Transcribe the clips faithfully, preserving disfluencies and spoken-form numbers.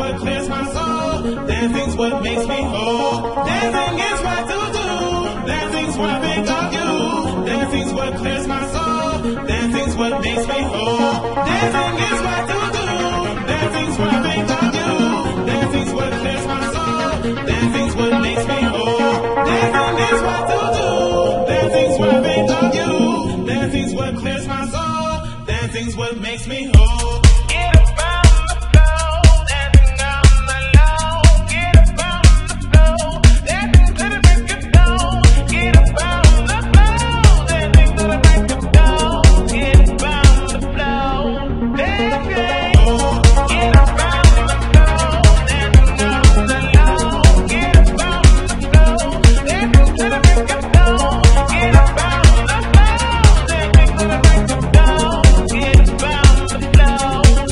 what clears my soul. Dancing's what makes me whole. Dancing is what to do. Dancing's what I think of you. Dancing's what clears my soul. Dancing's what makes me whole. Dancing is what to do. Dancing's what I think of you. Dancing's what clears my soul. Dancing's what makes me whole. Dancing is what to do. Dancing's what I think of you. Dancing's what clears my soul. Dancing's what makes me whole. Get up on the floor, dancing on the low. Get up on the floor, dancing to the break of dawn. Get up on the floor, dancing to the break of dawn. Get up on the floor, dancing. Get up on the floor, dancing on the low. Get up on the floor, dancing to the break of dawn. Get up on the floor, dancing to the break of dawn. Get up on the floor,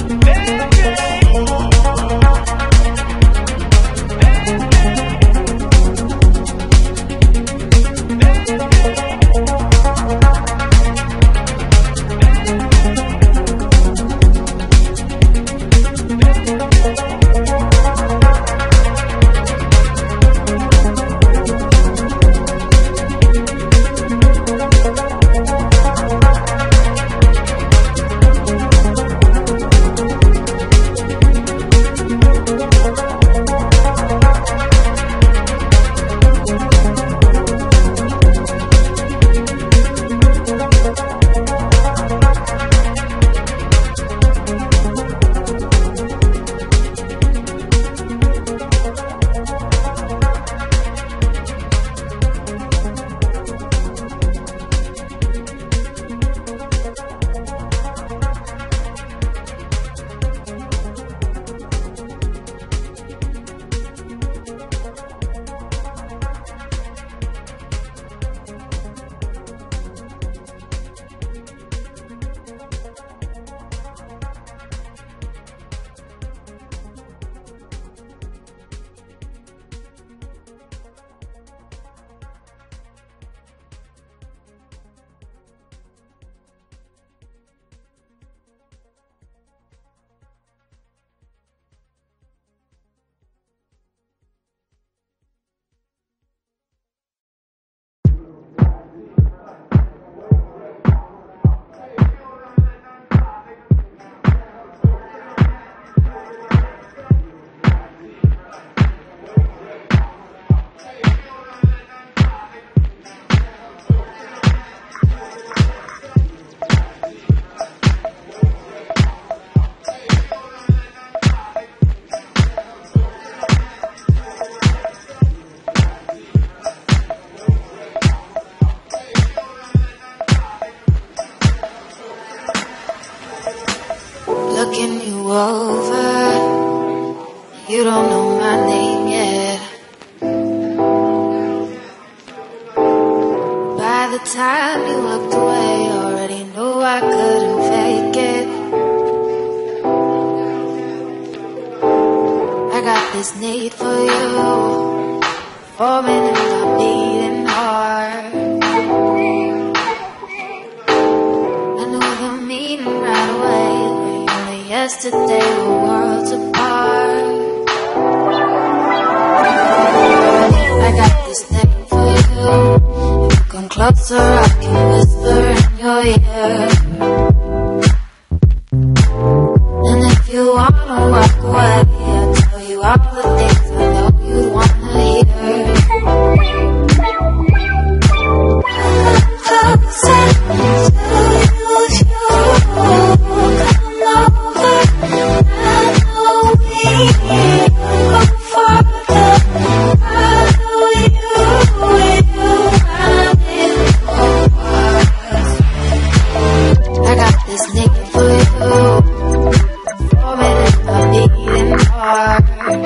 looking you over. You don't know my name yet. By the time you looked away, already knew I couldn't fake it. I got this need for you, forming in my beating heart. I knew the meaning right away. Yesterday we're worlds apart. I got this thing for you. If you come closer, I can whisper in your ear. And if you wanna walk away, I'll tell you all the things I know you'd wanna hear. Closer to you, you come over. I know we go farther. I know you will run it for us. I got this need for you, forming in my beating heart.